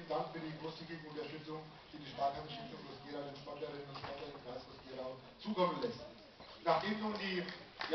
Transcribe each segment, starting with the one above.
vielen Dank für die großzügige Unterstützung, die die Sparkassenstiftung Groß-Gerau den Sportlerinnen und Sportlern im Kreis Groß-Gerau zukommen lässt. Nachdem nun die,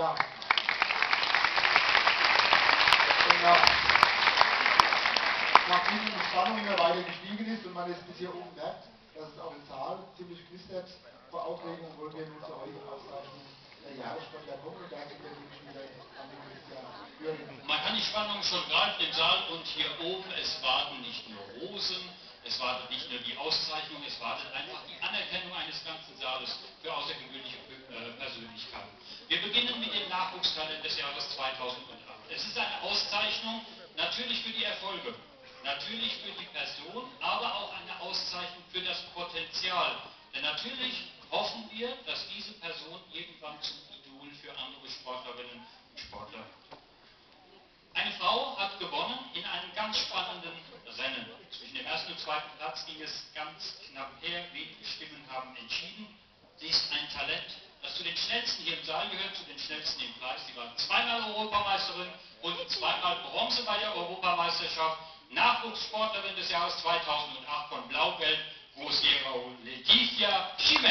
nachdem die Spannung immer weiter gestiegen ist und man es bis hier oben merkt, dass es auch im Saal ziemlich knistert vor Aufregung, wollen wir nun zur heutigen Auszeichnung der Jahressportler kommen und dazu der Mitspieler an den Christian Jürgen. Man kann die Spannung schon greifen im Saal und hier oben, es warten nicht nur Rosen, es wartet nicht nur die Auszeichnung, es wartet einfach die Anerkennung eines ganzen Saales für außergewöhnliche Persönlichkeiten. Wir beginnen mit dem Nachwuchstalent des Jahres 2008. Es ist eine Auszeichnung natürlich für die Erfolge, natürlich für die Person, aber auch eine Auszeichnung für das Potenzial. Denn natürlich hoffen wir, dass diese Person irgendwann zum Idol für andere Sportlerinnen und Sportler wird. Eine Frau hat gewonnen in einem ganz spannenden Rennen. Zwischen dem ersten und zweiten Platz ging es ganz knapp her. Wenige Stimmen haben entschieden. Sie ist ein Talent, das zu den schnellsten hier im Saal gehört, zu den schnellsten im Kreis. Sie war zweimal Europameisterin und zweimal Bronze bei der Europameisterschaft. Nachwuchssportlerin des Jahres 2008 von Blau-Gelb Groß-Gerau, Letizia Schimek.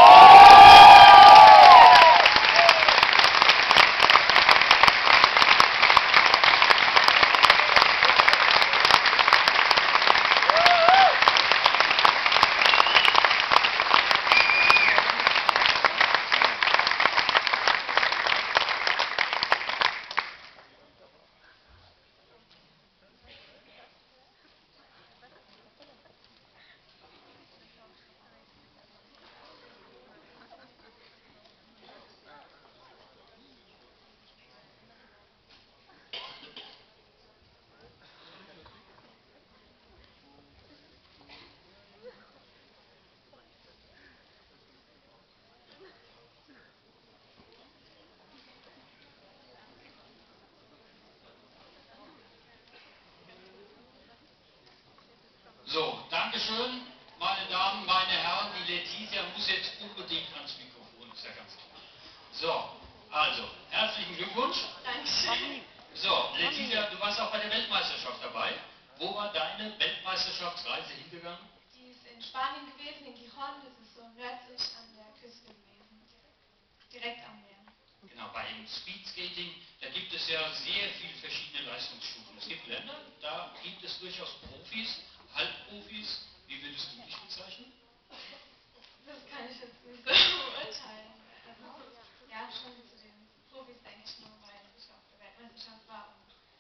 So, Dankeschön, meine Damen, meine Herren. Die Letizia muss jetzt unbedingt ans Mikrofon, ist ja ganz klar. So, also, herzlichen Glückwunsch. Dankeschön. So, Letizia, du warst auch bei der Weltmeisterschaft dabei. Wo war deine Weltmeisterschaftsreise hingegangen? Die ist in Spanien gewesen, in Gijón, das ist so nördlich an der Küste gewesen. Direkt am Meer. Genau, bei dem Speedskating, da gibt es ja sehr viele verschiedene Leistungsstufen. Es gibt Länder, da gibt es durchaus Profis, Halbprofis. Wie würdest du dich bezeichnen? Das kann ich jetzt nicht so beurteilen. Also, ja, schon zu den Profis denke ich nur, weil ich auf der Weltmeisterschaft war.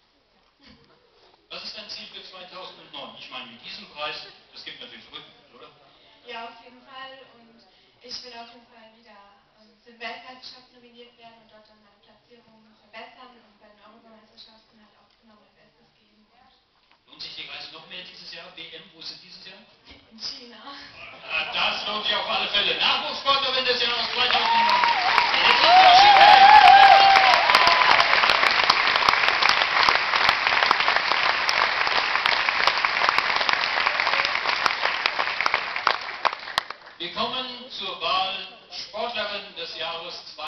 Was ist dein Ziel für 2009? Ich meine, mit diesem Preis, das gibt natürlich Rückenwind, oder? Ja, auf jeden Fall. Und ich will auf jeden Fall wieder für die Weltmeisterschaft nominiert werden und dort dann meine Platzierung verbessern und bei den Europameisterschaften halt auch genau mein Bestes geben. Lohnt sich die Reise noch mehr dieses Jahr? WM, wo ist es dieses Jahr? In China. Das lohnt sich auf alle Fälle. Nachwuchssportlerin des Jahres 2009. Wir kommen zur Wahl Sportlerin des Jahres 2009.